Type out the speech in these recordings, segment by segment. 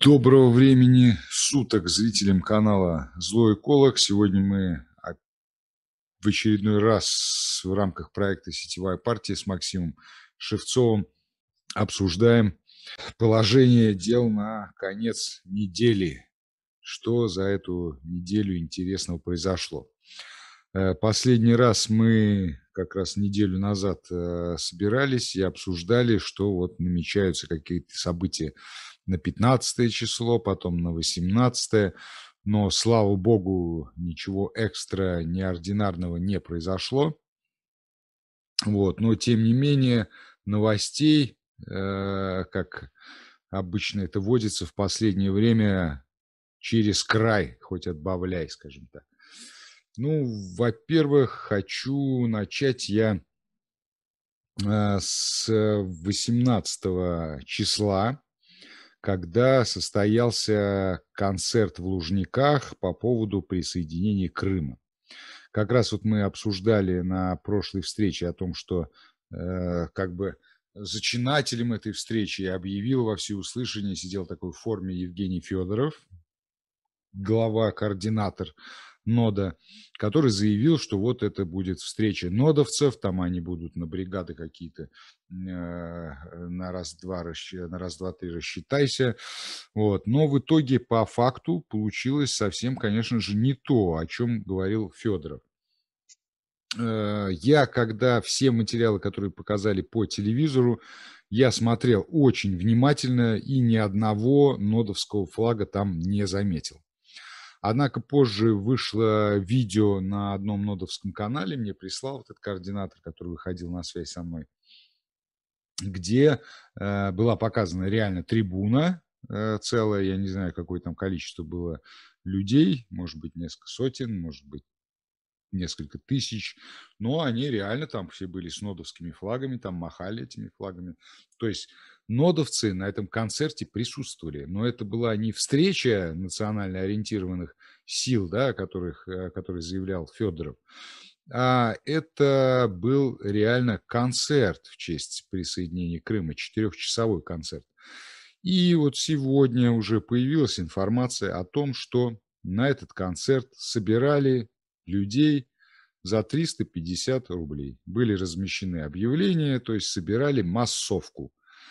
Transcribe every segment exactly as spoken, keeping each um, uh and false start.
Доброго времени суток зрителям канала Злой Эколог. Сегодня мы в очередной раз в рамках проекта «Сетевая партия» с Максимом Шевцовым обсуждаем положение дел на конец недели. Что за эту неделю интересного произошло? Последний раз мы как раз неделю назад собирались и обсуждали, что вот намечаются какие-то события на пятнадцатое число, потом на восемнадцатое. Но, слава богу, ничего экстра неординарного не произошло. Вот. Но, тем не менее, новостей, э, как обычно это водится в последнее время, через край, хоть отбавляй, скажем так. Ну, во-первых, хочу начать я э, с восемнадцатого числа, когда состоялся концерт в Лужниках по поводу присоединения Крыма. Как раз вот мы обсуждали на прошлой встрече о том, что э, как бы зачинателем этой встречи объявил во всеуслышание, сидел такой в форме Евгений Федоров, глава-координатор нода, который заявил, что вот это будет встреча нодовцев, там они будут на бригады какие-то, э, на раз-два, на раз-два-три рассчитайся. Вот. Но в итоге по факту получилось совсем, конечно же, не то, о чем говорил Федоров. Э, я, когда все материалы, которые показали по телевизору, я смотрел очень внимательно и ни одного нодовского флага там не заметил. Однако позже вышло видео на одном нодовском канале, мне прислал вот этот координатор, который выходил на связь со мной, где э, была показана реально трибуна э, целая, я не знаю, какое там количество было людей, может быть, несколько сотен, может быть, несколько тысяч, но они реально там все были с нодовскими флагами, там махали этими флагами. То есть нодовцы на этом концерте присутствовали, но это была не встреча национально ориентированных сил, да, о которых, о которых заявлял Федоров, а это был реально концерт в честь присоединения Крыма, четырехчасовой концерт. И вот сегодня уже появилась информация о том, что на этот концерт собирали людей за триста пятьдесят рублей. Были размещены объявления, то есть собирали массовку.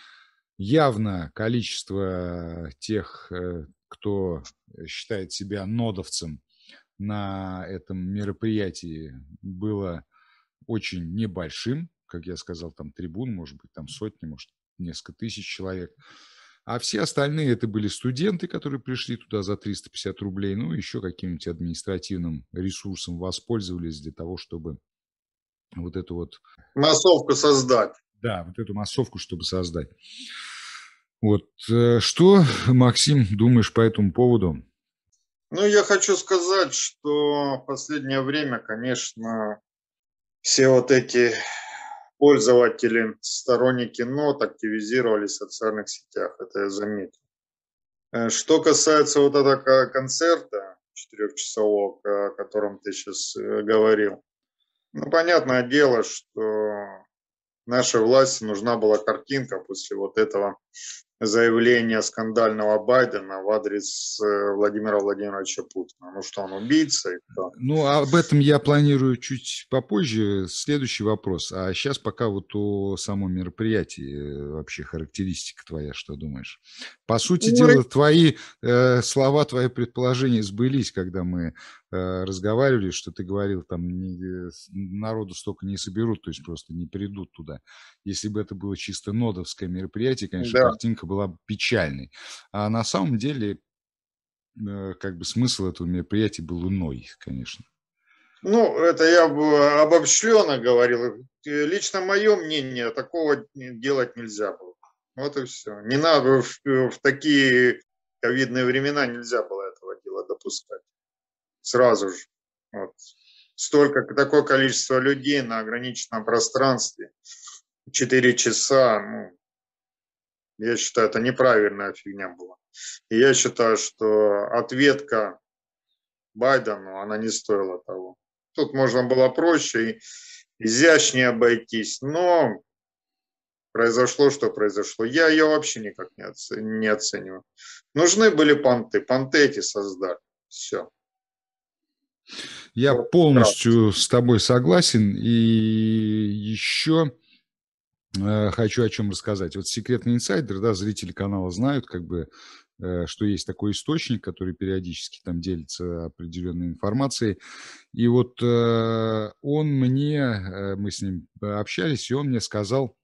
Явно количество тех, кто считает себя нодовцем, на этом мероприятии было очень небольшим. Как я сказал, там трибун, может быть, там сотни, может, несколько тысяч человек. А все остальные это были студенты, которые пришли туда за триста пятьдесят рублей, ну, еще каким-нибудь административным ресурсом воспользовались для того, чтобы вот эту вот... Массовку создать. Да, вот эту массовку, чтобы создать. Вот. Что, Максим, думаешь по этому поводу? Ну, я хочу сказать, что в последнее время, конечно, все вот эти пользователи, сторонники нод активизировались в социальных сетях, это я заметил. Что касается вот этого концерта четырехчасового, о котором ты сейчас говорил, ну, понятное дело, что нашей власти нужна была картинка после вот этого заявление скандального Байдена в адрес Владимира Владимировича Путина. Ну что, он убийца? И кто? Ну, об этом я планирую чуть попозже. Следующий вопрос. А сейчас пока вот о самом мероприятии, вообще характеристика твоя, что думаешь? По сути дела, твои э, слова, твои предположения сбылись, когда мы э, разговаривали, что ты говорил, там не, народу столько не соберут, то есть просто не придут туда. Если бы это было чисто нодовское мероприятие, конечно, Да. картинка была бы печальной. А на самом деле, как бы смысл этого мероприятия был иной, конечно. Ну, это я бы обобщенно говорил. Лично мое мнение, такого делать нельзя было. Вот и все. Не надо в, в такие ковидные времена нельзя было этого дела допускать. Сразу же. Вот. Столько, такое количество людей на ограниченном пространстве. Четыре часа, ну, я считаю, это неправильная фигня была. И я считаю, что ответка Байдену, она не стоила того. Тут можно было проще и изящнее обойтись, но произошло, что произошло. Я ее вообще никак не, оце- не оцениваю. Нужны были понты, понты эти создали. Все. Я Вот вкратце. полностью с тобой согласен. И еще э, хочу о чем рассказать. Вот секретный инсайдер, да, зрители канала знают, как бы, э, что есть такой источник, который периодически там делится определенной информацией. И вот э, он мне, э, мы с ним общались, и он мне сказал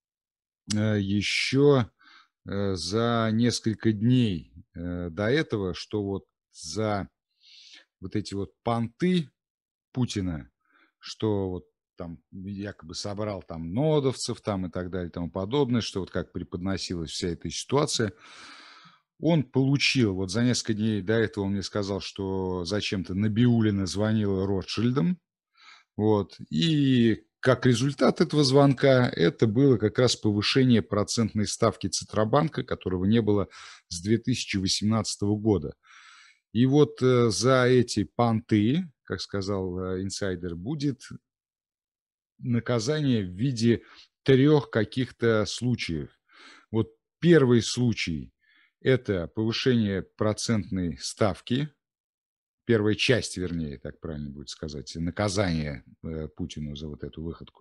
э, еще э, за несколько дней э, до этого, что вот за вот эти вот понты Путина, что вот там якобы собрал там нодовцев там и так далее и тому подобное, что вот как преподносилась вся эта ситуация. Он получил, вот за несколько дней до этого он мне сказал, что зачем-то Набиуллина звонила Ротшильдам, вот, и как результат этого звонка это было как раз повышение процентной ставки Центробанка, которого не было с две тысячи восемнадцатого года. И вот э, за эти понты, как сказал э, инсайдер, будет наказание в виде трех каких-то случаев. Вот первый случай – это повышение процентной ставки, первая часть, вернее, так правильно будет сказать, наказание э, Путину за вот эту выходку.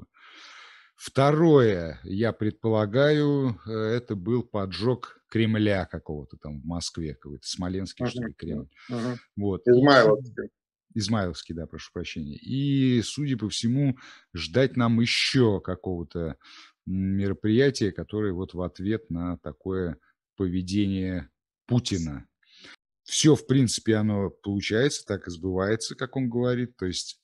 Второе, я предполагаю, э, это был поджог Кремля какого-то там в Москве, какой-то Смоленский, что Мгм, ли, Кремль. мгм. Вот. И суд... Измайловский. Измайловский, да, прошу прощения. И, судя по всему, ждать нам еще какого-то мероприятия, которое вот в ответ на такое поведение Путина. Все, в принципе, оно получается, так и сбывается, как он говорит. То есть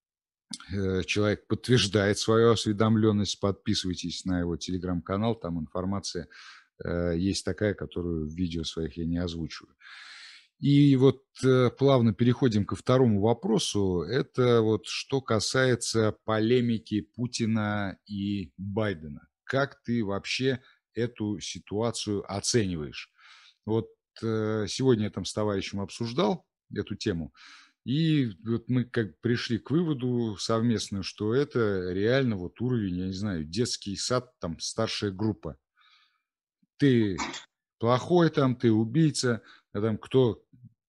э, человек подтверждает свою осведомленность. Подписывайтесь на его телеграм-канал, там информация э, есть такая, которую в видео своих я не озвучиваю. И вот э, плавно переходим ко второму вопросу. Это вот что касается полемики Путина и Байдена. Как ты вообще эту ситуацию оцениваешь? Вот э, сегодня я там с товарищем обсуждал эту тему, и вот мы как пришли к выводу совместно, что это реально вот уровень, я не знаю, детский сад, там старшая группа. Ты плохой там, ты убийца, а там кто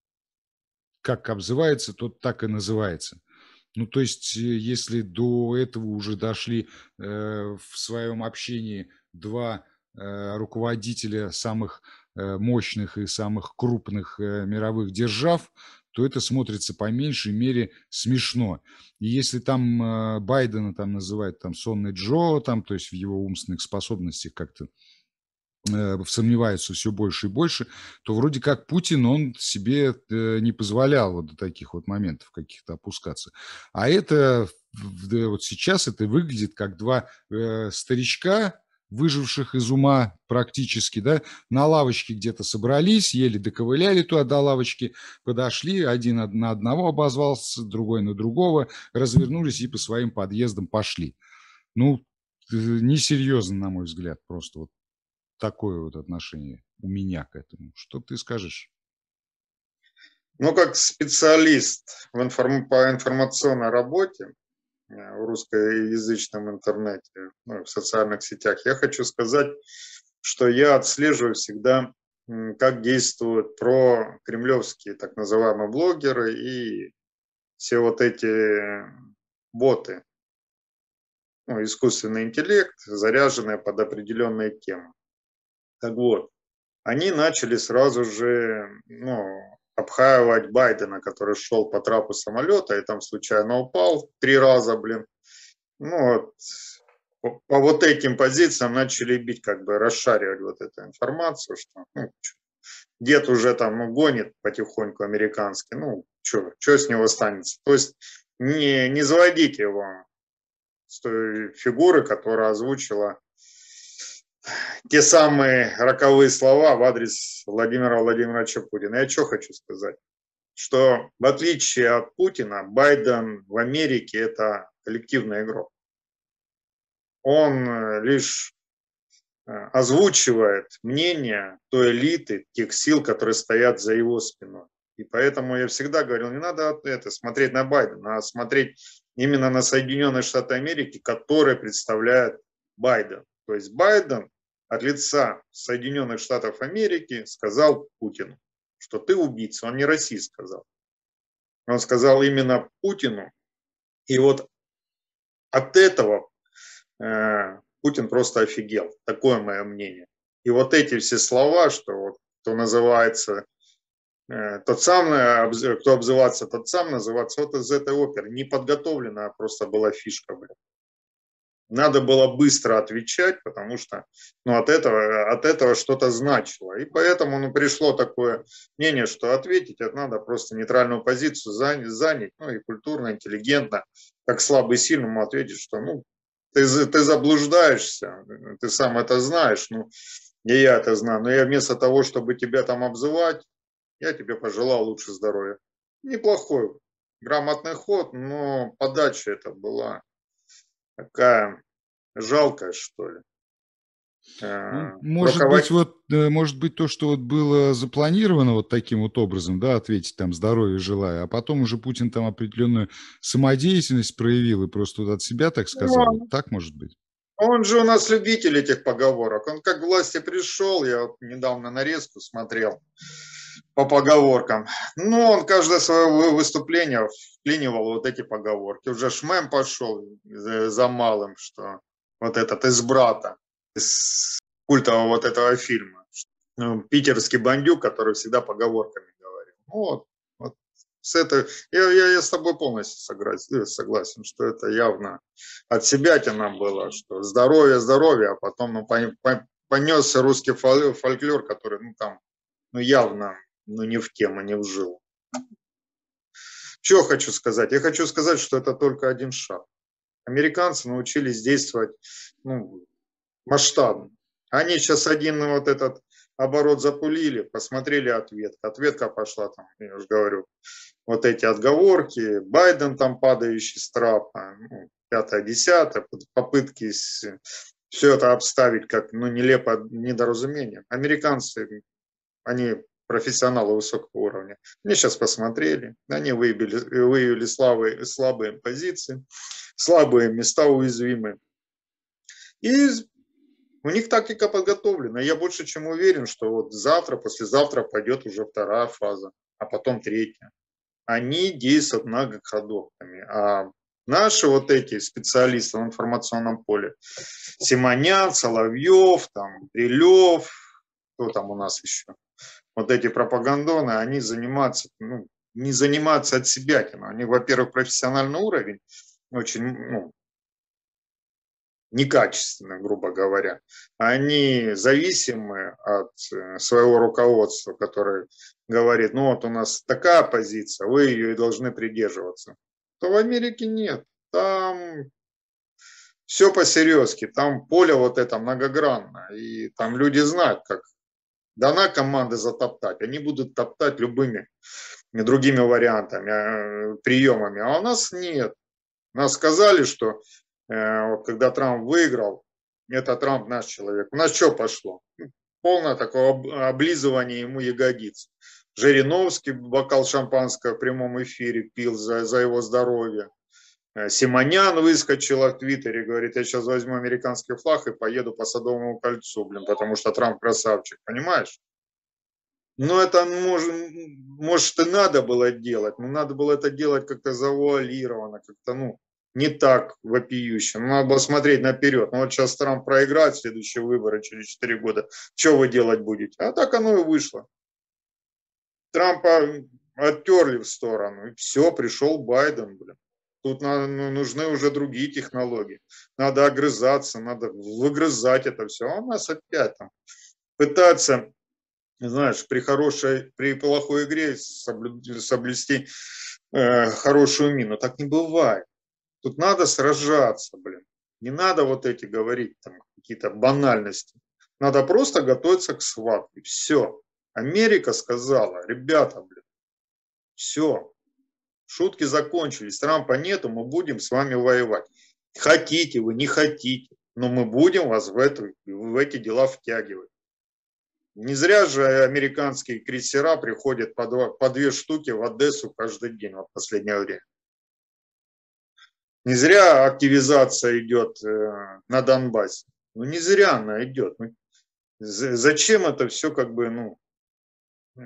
как обзывается, тот так и называется. Ну, то есть, э, если до этого уже дошли э, в своем общении два э, руководителя самых э, мощных и самых крупных э, мировых держав, то это смотрится по меньшей мере смешно. И если там э, Байдена там называют там сонный Джо, там, то есть в его умственных способностях как-то э, сомневаются все больше и больше, то вроде как Путин, он себе э, не позволял вот до таких вот моментов каких-то опускаться. А это да, вот сейчас это выглядит как два э, старичка, выживших из ума практически, да, на лавочке где-то собрались, еле доковыляли туда до лавочки, подошли, один на одного обозвался, другой на другого, развернулись и по своим подъездам пошли. Ну, э, несерьезно, на мой взгляд, просто вот такое вот отношение у меня к этому. Что ты скажешь? Ну, как специалист в информ... по информационной работе э, в русскоязычном интернете, ну, в социальных сетях, я хочу сказать, что я отслеживаю всегда, как действуют про кремлевские так называемые блогеры и все вот эти боты, ну, искусственный интеллект, заряженные под определенные темы. Так вот, они начали сразу же, ну, обхаивать Байдена, который шел по трапу самолета и там случайно упал три раза, блин. Ну, вот, по, по вот этим позициям начали бить, как бы расшаривать вот эту информацию, что ну, дед уже там ну, гонит потихоньку американский, ну, что с него останется. То есть не, не заводите его с той фигуры, которая озвучила те самые роковые слова в адрес Владимира Владимировича Путина. Я что хочу сказать? Что в отличие от Путина, Байден в Америке это коллективный игрок. Он лишь озвучивает мнение той элиты, тех сил, которые стоят за его спиной. И поэтому я всегда говорил, не надо это, смотреть на Байдена, а смотреть именно на Соединенные Штаты Америки, которые представляют Байден. То есть Байден от лица Соединенных Штатов Америки сказал Путину, что ты убийца. Он не России сказал. Он сказал именно Путину. И вот от этого э, Путин просто офигел. Такое мое мнение. И вот эти все слова, что вот, кто называется, э, тот сам, кто обзываться, тот сам называться, вот из этой оперы. Неподготовленная просто была фишка, блин. Надо было быстро отвечать, потому что ну, от этого, от этого что-то значило. И поэтому ну, пришло такое мнение, что ответить это надо просто нейтральную позицию занять, занять, ну и культурно, интеллигентно, как слабый сильному ответить, что ну, ты, ты заблуждаешься, ты сам это знаешь, ну и я это знаю, но я вместо того, чтобы тебя там обзывать, я тебе пожелал лучше здоровья. Неплохой, грамотный ход, но подача это была такая жалкая, что ли. Ну, Э, может быть, руковод... вот, э, может быть, то, что вот было запланировано вот таким вот образом, да, ответить там здоровья желаю, а потом уже Путин там определенную самодеятельность проявил и просто вот от себя так сказал. Ну, Так может быть? он же у нас любитель этих поговорок. Он как к власти пришел, я вот недавно нарезку смотрел по поговоркам. Ну, он каждое свое выступление вклинивал вот эти поговорки. Уже шмем пошел за малым, что вот этот из «Брата», из культового вот этого фильма. Питерский бандюк, который всегда поговорками говорил. Вот, вот с этой, я, я, я с тобой полностью согласен, согласен, что это явно от себятина было, что здоровье, здоровье, а потом ну, понесся русский фольклор, который ну, там ну, явно ну, не в тему, не в жилу. Что хочу сказать? Я хочу сказать, что это только один шаг. Американцы научились действовать ну, масштабно. Они сейчас один вот этот оборот запулили, посмотрели ответка. Ответка пошла там, я уже говорю, вот эти отговорки, Байден там падающий с трапа, ну, пятое, десятое, попытки все это обставить как ну, нелепое недоразумение. Американцы, они профессионалы высокого уровня. Они сейчас посмотрели, они выявили, выявили слабые, слабые позиции, слабые места уязвимые. И у них тактика подготовлена. Я больше чем уверен, что вот завтра, послезавтра пойдет уже вторая фаза, а потом третья. Они действуют многоходовками. А наши вот эти специалисты в информационном поле, Симонян, Соловьев, там, Брилев, кто там у нас еще, вот эти пропагандоны, они занимаются, ну, не занимаются от себя. Они, во-первых, профессиональный уровень, очень, ну, некачественно, грубо говоря. Они зависимы от своего руководства, которое говорит, ну вот у нас такая позиция, вы ее и должны придерживаться. То в Америке нет. Там все по-серьезки, там поле вот это многогранно, и там люди знают, как дана команда затоптать, они будут топтать любыми другими вариантами, приемами, а у нас нет. Нас сказали, что вот когда Трамп выиграл, это Трамп наш человек. У нас что пошло? Полное такое облизывание ему ягодиц. Жириновский бокал шампанского в прямом эфире пил за, за его здоровье. Симонян выскочил в Твиттере, говорит, я сейчас возьму американский флаг и поеду по Садовому кольцу, блин, потому что Трамп красавчик, понимаешь? Ну, это может, может и надо было делать, но надо было это делать как-то завуалированно, как-то, ну, не так вопиюще. Ну, надо было смотреть наперед. Ну, вот сейчас Трамп проиграет следующие выборы через четыре года. Что вы делать будете? А так оно и вышло. Трампа оттерли в сторону, и все, пришел Байден, блин. Тут надо, ну, нужны уже другие технологии. Надо огрызаться, надо выгрызать это все. А у нас опять там пытаться, знаешь, при хорошей, при плохой игре соблюсти э, хорошую мину. Так не бывает. Тут надо сражаться, блин. Не надо вот эти говорить там какие-то банальности. Надо просто готовиться к схватке. Все. Америка сказала, ребята, блин, все. Шутки закончились. Трампа нету, мы будем с вами воевать. Хотите вы, не хотите, но мы будем вас в, эту, в эти дела втягивать. Не зря же американские крейсера приходят по, два, по две штуки в Одессу каждый день в последнее время. Не зря активизация идет э, на Донбассе. Ну, не зря она идет. Ну, за- зачем это все как бы, ну, э,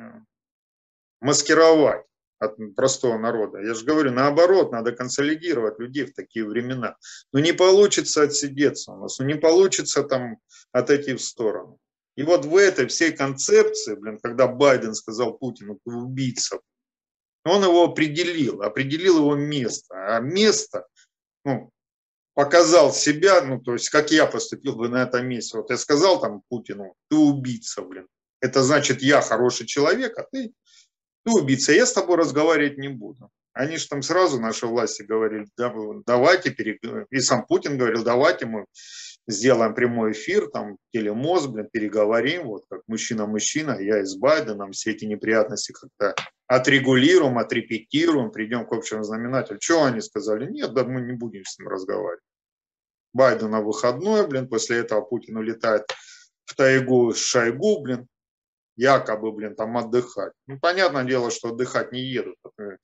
маскировать от простого народа? Я же говорю, наоборот, надо консолидировать людей в такие времена. Ну, не получится отсидеться у нас, ну, не получится там отойти в сторону. И вот в этой всей концепции, блин, когда Байден сказал Путину, ты убийца, он его определил, определил его место. А место, ну, показал себя, ну, то есть, как я поступил бы на этом месте. Вот я сказал там Путину, ты убийца, блин. Это значит, я хороший человек, а ты, ты убийца. Я с тобой разговаривать не буду. Они же там сразу, наши власти, говорили, да, давайте, перег... и сам Путин говорил, давайте мы сделаем прямой эфир, там, телемост, блин, переговорим, вот, как мужчина-мужчина, я и с Байденом, все эти неприятности как-то отрегулируем, отрепетируем, придем к общему знаменателю. Что они сказали? Нет, да мы не будем с ним разговаривать. Байден на выходной, блин, после этого Путин улетает в тайгу с Шойгу, блин, якобы, блин, там отдыхать. Ну, понятное дело, что отдыхать не едут.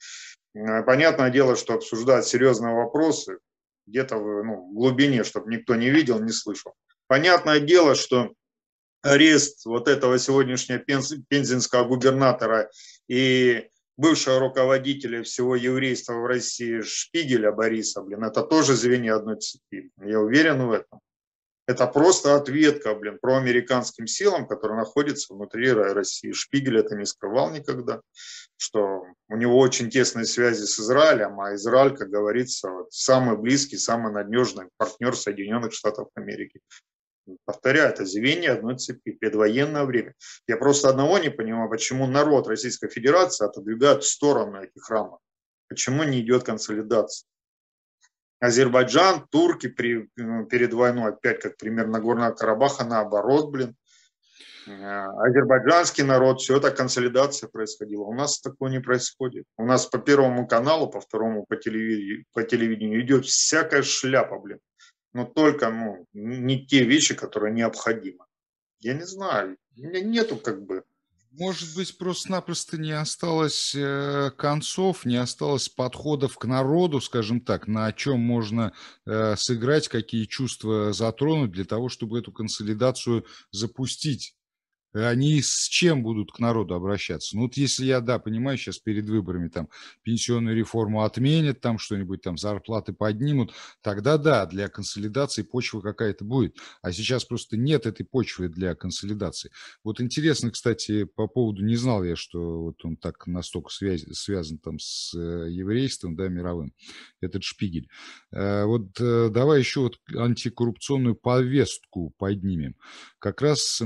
Понятное дело, что обсуждать серьезные вопросы где-то в ну, глубине, чтобы никто не видел, не слышал. Понятное дело, что арест вот этого сегодняшнего пензенского губернатора и бывшего руководителя всего еврейства в России Шпигеля Бориса, блин, это тоже звенья одной цепи. Я уверен в этом. Это просто ответка, блин, проамериканским силам, которые находятся внутри России. Шпигель это не скрывал никогда, что у него очень тесные связи с Израилем, а Израиль, как говорится, вот, самый близкий, самый надежный партнер Соединенных Штатов Америки. Повторяю, это звенья одной цепи, предвоенное время. Я просто одного не понимаю, почему народ Российской Федерации отодвигает в сторону этих рамок. Почему не идет консолидация? Азербайджан, турки при, перед войной, опять как пример Нагорного Карабаха, наоборот, блин. Азербайджанский народ, все это консолидация происходила. У нас такого не происходит. У нас по Первому каналу, по Второму по телевидению, по телевидению идет всякая шляпа, блин. Но только ну, не те вещи, которые необходимы. Я не знаю, у меня нету как бы. Может быть, просто-напросто не осталось э, концов, не осталось подходов к народу, скажем так, на чем можно э, сыграть, какие чувства затронуть для того, чтобы эту консолидацию запустить. Они с чем будут к народу обращаться? Ну вот если я, да, понимаю, сейчас перед выборами там пенсионную реформу отменят, там что-нибудь там зарплаты поднимут, тогда да, для консолидации почва какая-то будет. А сейчас просто нет этой почвы для консолидации. Вот интересно, кстати, по поводу, не знал я, что вот он так настолько связь, связан там с э, еврейством, да, мировым, этот Шпигель. Э, вот э, давай еще вот антикоррупционную повестку поднимем. Как раз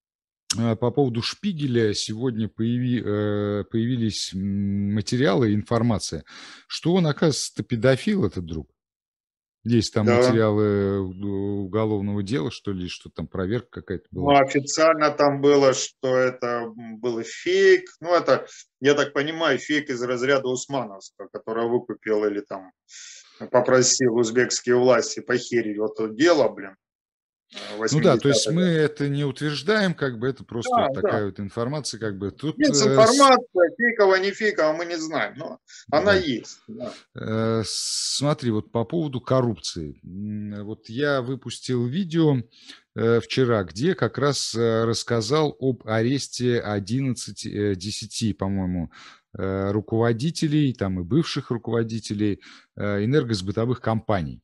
по поводу Шпигеля сегодня появи, э, появились материалы, информация, что он, оказывается, педофил, этот друг. Есть там Да. материалы уголовного дела, что ли, что там проверка какая-то Ну, была. официально там было, что это был фейк. Ну, это, я так понимаю, фейк из разряда Усмановского, который выкупил или там попросил узбекские власти похерить вот то дело, блин, Ну да, то есть восьмидесятых мы годов. это не утверждаем, как бы это просто Да, вот да. такая вот информация, как бы тут... Есть э, с- информация, фейковая, не фейковая, мы не знаем, но она да. есть. Да. Э, Смотри, вот по поводу коррупции. М, Вот я выпустил видео э, вчера, где как раз э, рассказал об аресте одиннадцати, э, десяти, по-моему, э, руководителей, там и бывших руководителей э, энергосбытовых компаний.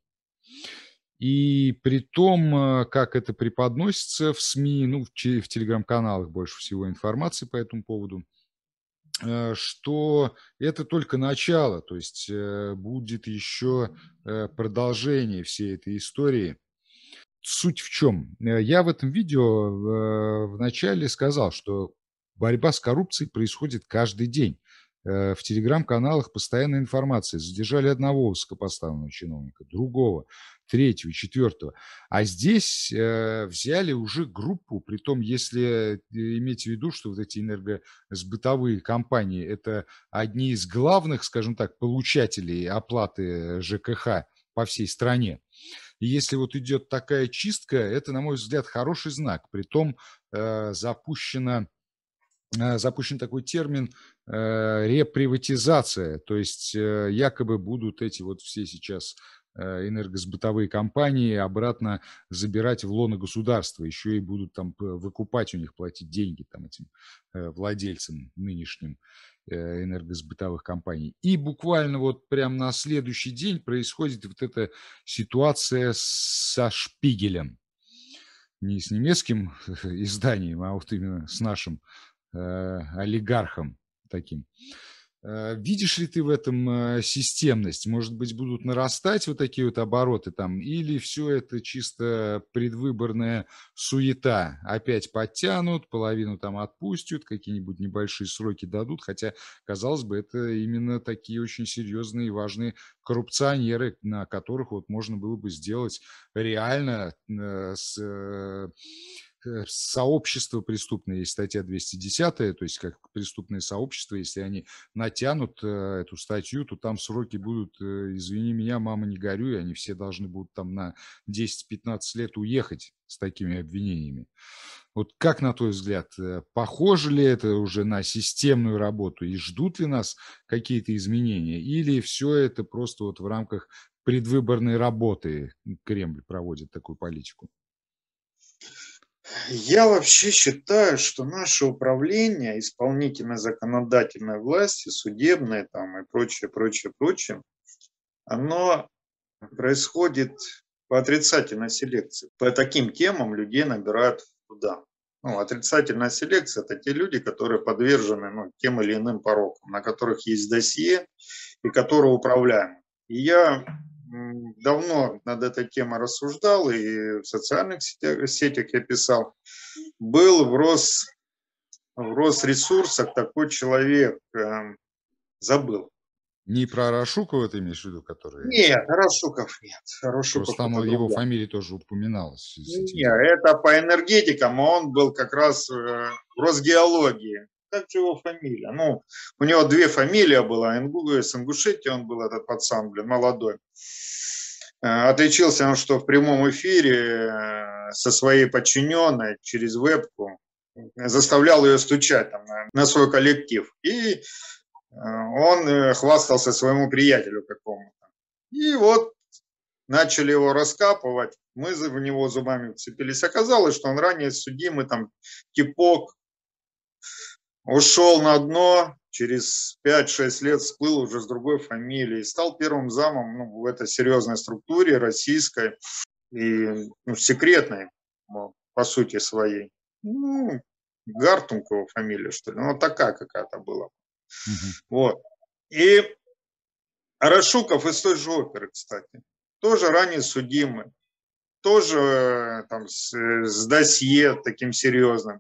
И при том, э, как это преподносится в СМИ, ну, в, че- в телеграм-каналах больше всего информации по этому поводу, э, что это только начало, то есть э, будет еще э, продолжение всей этой истории. Суть в чем? Э, Я в этом видео э, вначале сказал, что борьба с коррупцией происходит каждый день. Э, В телеграм-каналах постоянная информация. Задержали одного высокопоставленного чиновника, другого, третьего, четвертого. А здесь э, взяли уже группу, притом, если э, иметь в виду, что вот эти энергосбытовые компании – это одни из главных, скажем так, получателей оплаты ЖКХ по всей стране. И если вот идет такая чистка, это, на мой взгляд, хороший знак. Притом э, запущена э, запущен такой термин э, реприватизация, то есть э, якобы будут эти вот все сейчас энергосбытовые компании обратно забирать в лоно государства, еще и будут там выкупать у них, платить деньги там этим владельцам нынешним энергосбытовых компаний. И буквально вот прям на следующий день происходит вот эта ситуация со Шпигелем. Не с немецким изданием, а вот именно с нашим э, олигархом таким. Э, видишь ли ты в этом э, системность? Может быть, будут нарастать вот такие вот обороты там, или все это чисто предвыборная суета? Опять подтянут, половину там отпустят, какие-нибудь небольшие сроки дадут, хотя, казалось бы, это именно такие очень серьезные и важные коррупционеры, на которых вот можно было бы сделать реально э, с, э, сообщество преступное, есть статья двести десять, то есть как преступное сообщество, если они натянут э, эту статью, то там сроки будут, э, извини меня, мама, не горюй, они все должны будут там на десять-пятнадцать лет уехать с такими обвинениями. Вот как, на твой взгляд, э, похоже ли это уже на системную работу и ждут ли нас какие-то изменения, или все это просто вот в рамках предвыборной работы Кремль проводит такую политику? Я вообще считаю, что наше управление, исполнительной, законодательной власти, судебной там и прочее, прочее, прочее, оно происходит по отрицательной селекции. По таким темам людей набирают туда. Ну, отрицательная селекция – это те люди, которые подвержены ну, тем или иным порокам, на которых есть досье и которые управляемы. И я давно над этой темой рассуждал, и в социальных сетях, сетях я писал. Был в, Рос, в Росресурсах такой человек, э, забыл. Не про Рашукова ты имеешь в виду, который... Нет, Рашуков нет. Рашуков Просто там это его другой. фамилия тоже упоминалась. Нет, это по энергетикам, он был как раз в Росгеологии. Как же его фамилия? Ну, у него две фамилии было. С Ингушетии он был, этот пацан, блин, молодой. Отличился он, что в прямом эфире со своей подчиненной через вебку заставлял ее стучать там, на, на свой коллектив. И он хвастался своему приятелю какому-то. И вот начали его раскапывать, мы в него зубами вцепились. Оказалось, что он ранее судимый, там, типок, ушел на дно, через пять-шесть лет всплыл уже с другой фамилией, стал первым замом ну, в этой серьезной структуре российской и ну, секретной, по сути своей. Ну, Гартунг его фамилия, что ли, ну, такая какая-то была. Угу. Вот. И Рашуков из той же оперы, кстати, тоже ранее судимый, тоже там с, с досье таким серьезным.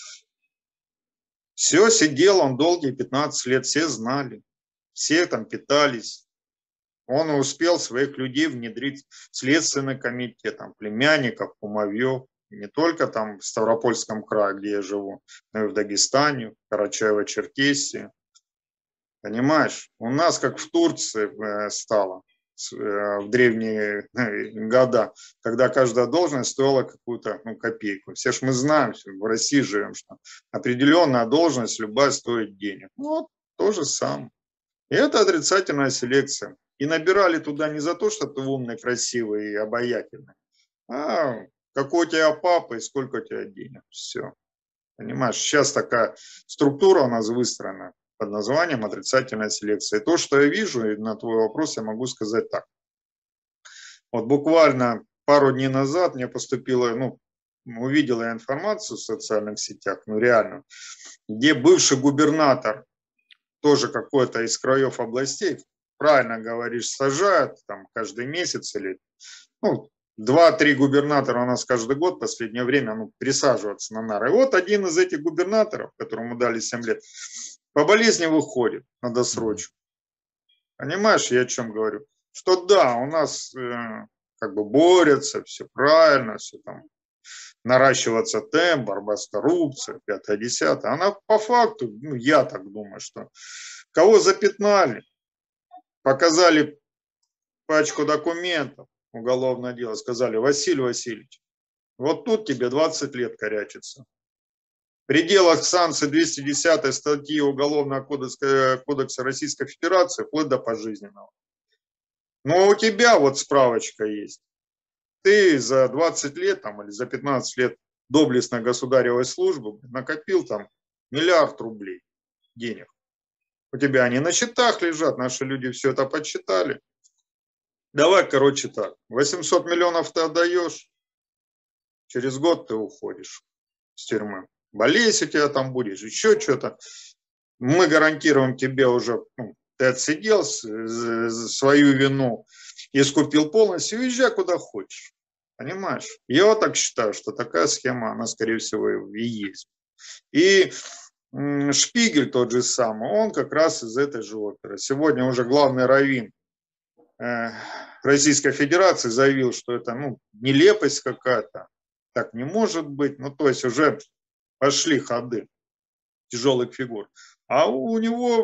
Все, сидел он долгие пятнадцать лет, все знали, все там питались. Он успел своих людей внедрить в Следственный комитет, там, племянников, кумовьев, не только там в Ставропольском крае, где я живу, но и в Дагестане, в Карачаево-Черкесии. Понимаешь, у нас как в Турции стало в древние года, когда каждая должность стоила какую-то ну, копейку. Все ж мы знаем, в России живем, что определенная должность любая стоит денег. Вот то же самое. И это отрицательная селекция. И набирали туда не за то, что ты умный, красивый и обаятельный, а какой у тебя папа и сколько у тебя денег. Все. Понимаешь, сейчас такая структура у нас выстроена под названием отрицательная селекция. И то, что я вижу, и на твой вопрос я могу сказать так. Вот буквально пару дней назад мне поступила, ну, увидела я информацию в социальных сетях, ну реально, где бывший губернатор, тоже какой-то из краев областей, правильно говоришь, сажают там каждый месяц или, ну, два-три губернатора у нас каждый год в последнее время ну, присаживаться на нары. И вот один из этих губернаторов, которому дали семь лет, по болезни выходит на досрочку. Понимаешь, я о чем говорю? Что да, у нас э, как бы борются, все правильно, все там, наращиваться темп, борьба с коррупцией, пятое, десятое. Она по факту, ну, я так думаю, что кого запятнали, показали пачку документов, уголовное дело, сказали, Василий Васильевич, вот тут тебе двадцать лет корячится. В пределах санкций двести десятой статьи Уголовного кодекса, кодекса Российской Федерации вплоть до пожизненного. Но у тебя вот справочка есть. Ты за двадцать лет там, или за пятнадцать лет доблестной государевой службы накопил там миллиард рублей денег. У тебя они на счетах лежат, наши люди все это подсчитали. Давай, короче, так, восемьсот миллионов ты отдаешь, через год ты уходишь с тюрьмы. Болезнь у тебя там будет, еще что-то. Мы гарантируем тебе уже, ну, ты отсидел свою вину, искупил полностью, уезжай куда хочешь. Понимаешь? Я вот так считаю, что такая схема, она, скорее всего, и есть. И Шпигель тот же самый, он как раз из этой же оперы. Сегодня уже главный раввин Российской Федерации заявил, что это, ну, нелепость какая-то, так не может быть. Ну, то есть уже пошли ходы тяжелых фигур. А у него,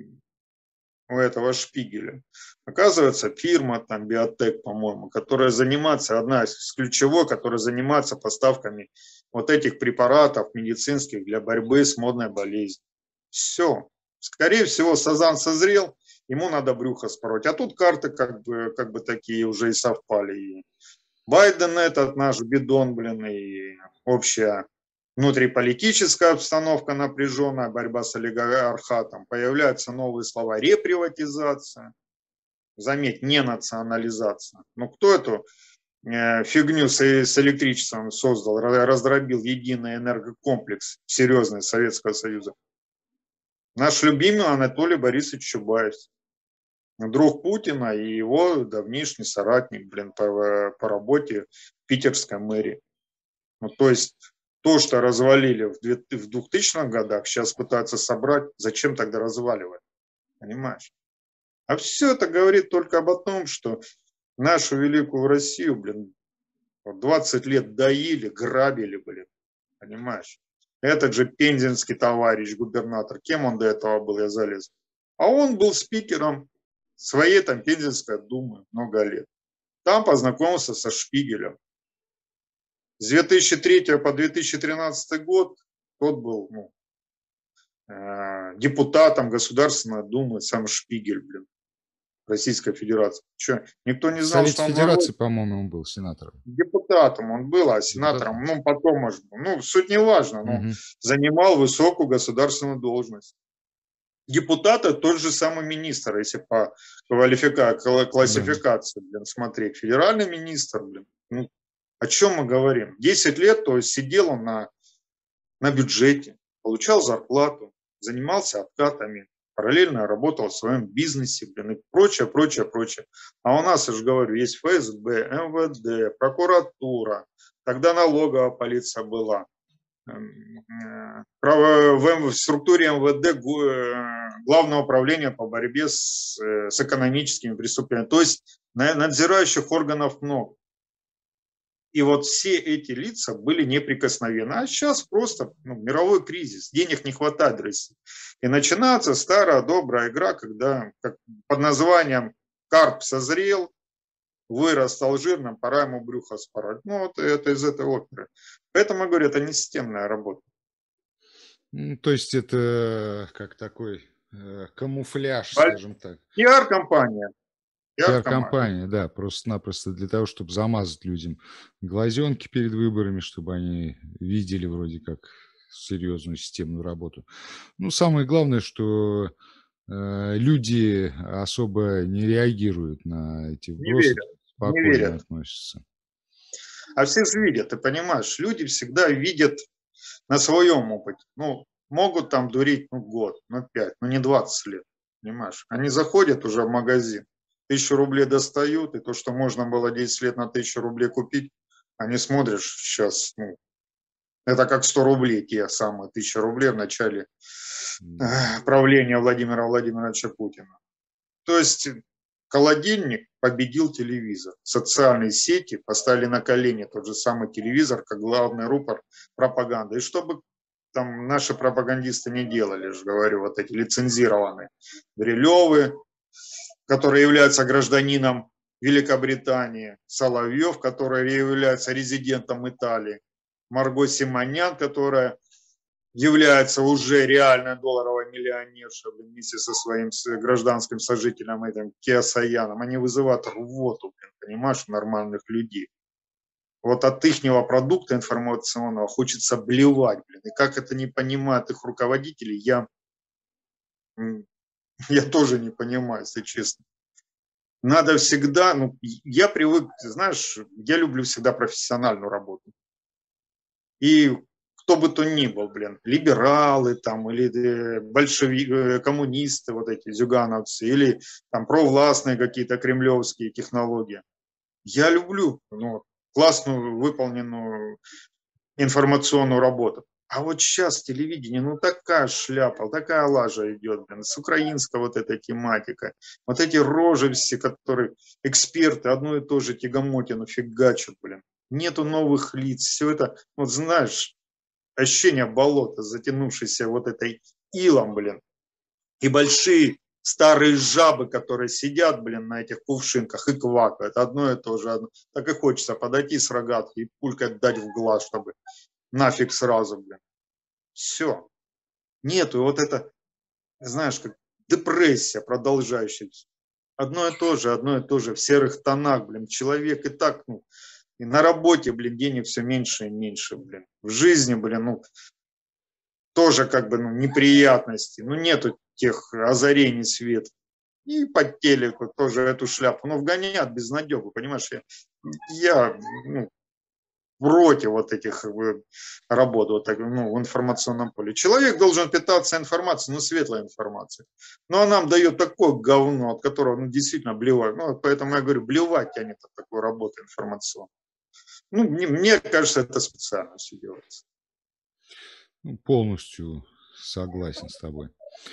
у этого Шпигеля, оказывается, фирма, там, Биотек, по-моему, которая занимается, одна из ключевых, которая занимается поставками вот этих препаратов медицинских для борьбы с модной болезнью. Все. Скорее всего, Сазан созрел, ему надо брюхо спороть. А тут карты как бы, как бы такие уже и совпали. И Байден этот наш бидон, блин, и общая внутриполитическая обстановка напряженная, борьба с олигархатом. Появляются новые слова: реприватизация. Заметь, не национализация. Ну кто эту э, фигню с, с электричеством создал, раздробил единый энергокомплекс серьезный Советского Союза? Наш любимый Анатолий Борисович Чубайс, друг Путина и его давнишний соратник, блин, по, по работе в питерской мэрии. Ну, то есть то, что развалили в двухтысячных годах, сейчас пытаются собрать, зачем тогда разваливать? Понимаешь? А все это говорит только об том, что нашу великую Россию, блин, двадцать лет доили, грабили, блин. Понимаешь? Этот же пензенский товарищ, губернатор, кем он до этого был, я залез. А он был спикером своей там Пензенской думы много лет. Там познакомился со Шпигелем. С две тысячи третьего по две тысячи тринадцатый год тот был, ну, э, депутатом Государственной Думы, сам Шпигель, блин, Российской Федерации. Что, никто не знал, Совет что он Федерации, по-моему, он был сенатором. Депутатом он был, а сенатором, ну, потом, может, ну, суть не важно, но угу. занимал высокую государственную должность. Депутаты тот же самый министр, если по квалификации, классификации, блин, смотреть. Федеральный министр, блин. Ну, о чем мы говорим? десять лет, то есть сидел он на, на бюджете, получал зарплату, занимался откатами, параллельно работал в своем бизнесе, блин, и прочее, прочее, прочее. А у нас, я же говорю, есть эф эс бэ, эм вэ дэ, прокуратура, тогда налоговая полиция была. В структуре эм вэ дэ Главное управление по борьбе с, с экономическими преступлениями. То есть надзирающих органов много. И вот все эти лица были неприкосновенны. А сейчас просто, ну, мировой кризис, денег не хватает в России. И начинается старая добрая игра, когда как, под названием «Карп созрел», вырос, стал жирным, пора ему брюхо спороть. Ну, вот это из этой оперы. Поэтому, я говорю, это не системная работа. Ну, то есть это как такой э, камуфляж, скажем так. Пиар-компания. Пиар-компания, да, просто-напросто для того, чтобы замазать людям глазенки перед выборами, чтобы они видели вроде как серьезную системную работу. Ну, самое главное, что э, люди особо не реагируют на эти вбросы, не верят, спокойно не верят. относятся. А все же видят, ты понимаешь, люди всегда видят на своем опыте. Ну, могут там дурить, ну, год, ну, пять, ну, не двадцать лет, понимаешь. Они заходят уже в магазин, тысячу рублей достают, и то, что можно было десять лет на тысячу рублей купить, они смотрят сейчас, ну, это как сто рублей, те самые тысяча рублей в начале э, правления Владимира Владимировича Путина. То есть холодильник победил телевизор. Социальные сети поставили на колени тот же самый телевизор, как главный рупор пропаганды. И чтобы там наши пропагандисты не делали, же говорю, вот эти лицензированные Брилевы, который является гражданином Великобритании, Соловьев, который является резидентом Италии, Марго Симонян, которая является уже реально долларовой миллионершей вместе со своим гражданским сожителем, этим Киасаяном. Они вызывают рвоту, блин, понимаешь, у нормальных людей. Вот от ихнего продукта информационного хочется блевать, блин. И как это не понимают их руководители, я, я тоже не понимаю, если честно. Надо всегда, ну, я привык, знаешь, я люблю всегда профессиональную работу. И кто бы то ни был, блин, либералы там, или большевики, коммунисты, вот эти зюгановцы, или там провластные какие-то кремлевские технологии. Я люблю, ну, классную выполненную информационную работу. А вот сейчас телевидение, ну такая шляпа, такая лажа идет, блин, с украинской вот этой тематикой. Вот эти рожи все, которые эксперты одно и то же тягомотину фигачат, блин. Нету новых лиц, все это, вот знаешь, ощущение болота, затянувшееся вот этой илом, блин. И большие старые жабы, которые сидят, блин, на этих кувшинках и квакают. Одно и то же. Одно. Так и хочется подойти с рогаткой и пулькой дать в глаз, чтобы нафиг сразу, блин. Все. Нету. И вот это, знаешь, как депрессия продолжающаяся. Одно и то же, одно и то же, в серых тонах, блин. Человек и так, ну, и на работе, блин, денег все меньше и меньше, блин. В жизни, блин, ну, тоже как бы, ну, неприятности. Ну, нету тех озарений света. И по телеку тоже эту шляпу. Но вгоняют безнадегу, понимаешь? Я, я ну, против вот этих работ вот так, ну, в информационном поле. Человек должен питаться информацией, ну, светлой информацией. Но она нам дает такое говно, от которого, ну, действительно блевать. Ну, поэтому я говорю, блевать тянет от такой работы информационной. Ну, мне, мне кажется, это специально все делается. Ну, полностью согласен с тобой.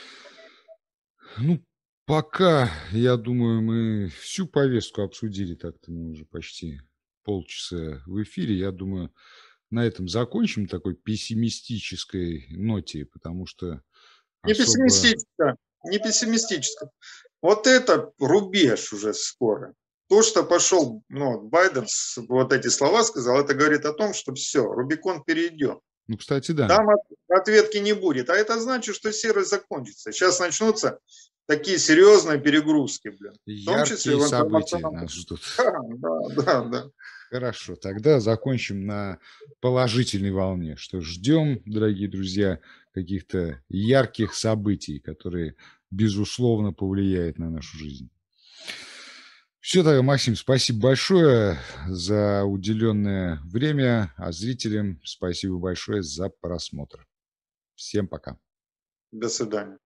Ну, пока, я думаю, мы всю повестку обсудили, так-то мы уже почти полчаса в эфире. Я думаю, на этом закончим такой пессимистической ноте, потому что Не особо... пессимистическая, не пессимистическая. Вот это рубеж уже скоро. То, что пошел, ну, Байден, вот эти слова сказал, это говорит о том, что все, Рубикон перейдем. Ну, кстати, да. Там ответки не будет. А это значит, что серость закончится. Сейчас начнутся такие серьезные перегрузки, блин. В том числе Яркие в события информационном... нас ждут. Да, да, да, да. Хорошо, тогда закончим на положительной волне, что ждем, дорогие друзья, каких-то ярких событий, которые, безусловно, повлияют на нашу жизнь. Все тогда, Максим, спасибо большое за уделенное время, а зрителям спасибо большое за просмотр. Всем пока. До свидания.